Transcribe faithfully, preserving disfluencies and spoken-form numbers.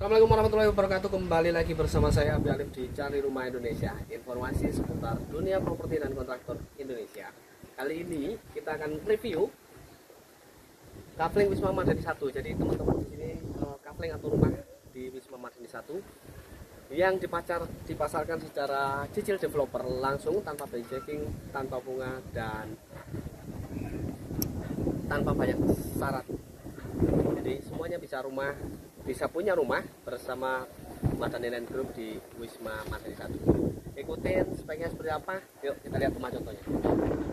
Assalamualaikum warahmatullahi wabarakatuh. Kembali lagi bersama saya Abi Alif di Cari Rumah Indonesia. Informasi seputar dunia properti dan kontraktor Indonesia. Kali ini kita akan review Kafling Wisma Madani satu. Jadi teman-teman di sini uh, kafling atau rumah di Wisma Madani satu yang dipacar, dipasarkan secara cicil developer langsung tanpa backing, tanpa bunga dan tanpa banyak syarat. Jadi semuanya bisa rumah bisa punya rumah bersama Madani Land Group di Wisma Madani satu. Ikutin speknya seperti apa, yuk kita lihat rumah contohnya.